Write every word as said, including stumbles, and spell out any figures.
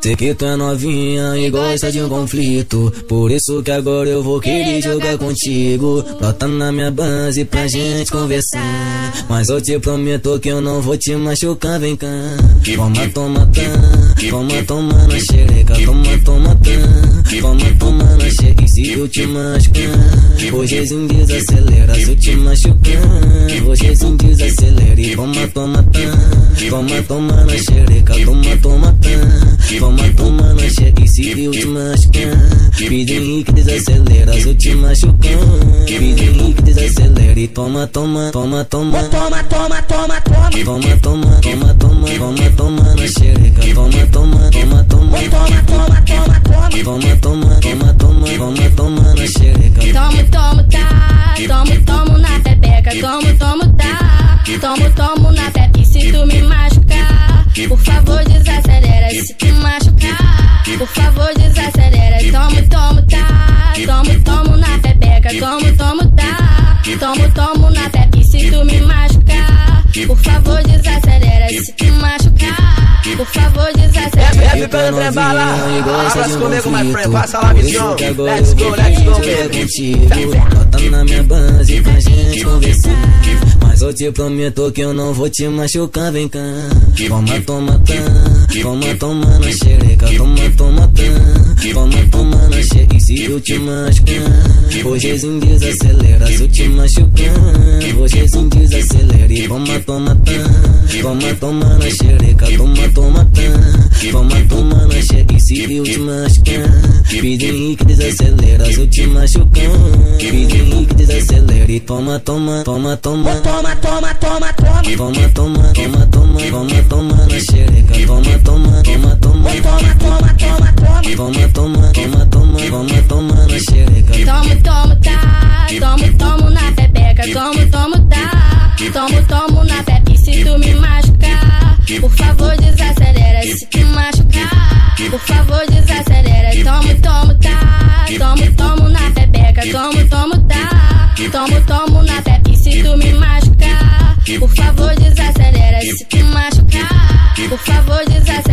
Sei que tu é novinha e gosta de um conflito, por isso que agora eu vou querer jogar contigo. Brota na minha base pra gente conversar, mas eu te prometo que eu não vou te machucar, vem cá. Toma, toma, tá, toma, toma na xereca, toma, toma, tá, toma, toma na xereca. E se eu te machucar, hoje sim desacelera, se eu te machucar, hoje sim desacelera. E toma, toma, tá, toma, toma na xereca, toma, toma, tá, toma, toma na xereca. E se eu te machucar, Pide Henrique desacelera, se eu te machucar, Pide Henrique desacelera. E toma, toma, toma, toma, Toma, toma, toma, toma. toma, toma, toma, toma, toma, toma na xereca, toma, toma, toma, toma, Toma, toma, toma, toma. toma, toma, toma, toma, toma, toma na xereca. Tomo, tomo, tá. Tomo, tomo na pepeca. Tomo, tomo, tá. Tomo, tomo na pepeca. E se tu me machucar, por favor desacelera. Se tu machucar, por favor desacelera. Tomo, tomo, tá. Tomo, tomo na pepeca. Tomo, tomo, tá. Tomo, tomo na pepeca. E se tu me machucar, por favor desacelera. Se tu machucar, por favor desacelera. É ficando trem bala. Abraça comigo, my friend. Passa lá, missão. Let's go, let's go, baby. Bota na minha base pra gente conversar, mas eu te prometo que eu não vou te machucar, vem cá. Toma, toma, tá, toma, toma na xereca, toma, toma, tá, toma, toma na xereca. E se eu te machucar, hoje sim desacelera, se eu te machucar, hoje sim desacelera. E toma, toma, tá, toma, toma na xereca, toma, toma, tá, toma, toma na xereca. E se eu te machucar, Pide Henrique desacelera, se eu te machucar, Pide Henrique desacelera. E toma, toma, toma, toma, Toma, toma, toma, toma. toma, toma, toma, toma, toma, toma na xereca, toma, toma, toma, toma, Toma, toma, toma, toma. toma, toma, toma, toma, toma, toma na xereca. Tomo, tomo, tá. Tomo, tomo na pepeca. Tomo, tomo, tá. Tomo, tomo na pepeca. E se tu me machucar, por favor desacelera. Se tu machucar, por favor desacelera. Tomo, tomo, tá. Tomo, tomo na pepeca. Tomo, tomo, tá. Tomo, tomo na pepeca. E se tu me machucar, por favor desacelera. Se tu machucar, por favor desacelera.